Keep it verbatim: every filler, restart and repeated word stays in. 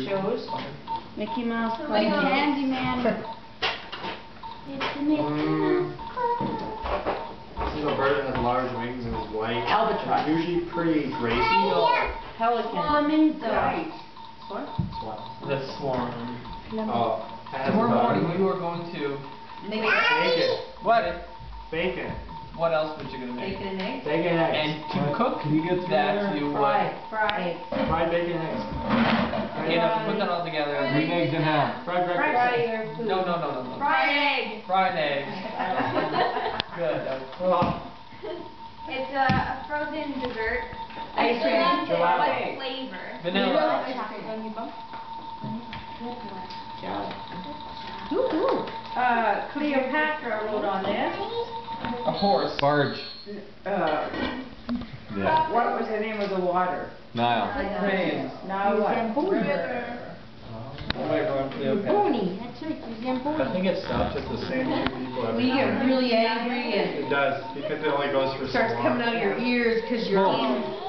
shows. Mickey Mouse Club. Candyman. It's the Mickey Mouse Club. This is a bird that has large wings and is white. Albatross. It's usually pretty racy. Pelican. Flamingo. Yeah. What? Swan. The swarm. Oh, it has Tomorrow about- morning we were going to. Bacon. What? Bacon. What else was you gonna make? Bacon and eggs? Bacon and eggs. And to cook Can you get through that, there? you would. Fried. Fried. Fried bacon and eggs. You know, put that all together. Green eggs and ham. Fried breakfast. Fried food. No, no, no, no, no. Fried egg. Fried eggs. Good. Oh, It's a, a frozen dessert. Ice cream. Gelato. What flavor? Vanilla. Uh, Cleopatra wrote on this. A horse. Barge. Uh, Yeah. what was the name of the water? Nile. Trains. Now what? Oh, wait, wrong Cleopatra. Zamboni. That's right, the Zamboni. I think it stops at the same two people every We time. get really angry and It does, because it only goes for so starts long. coming out of your ears because you're Oh. in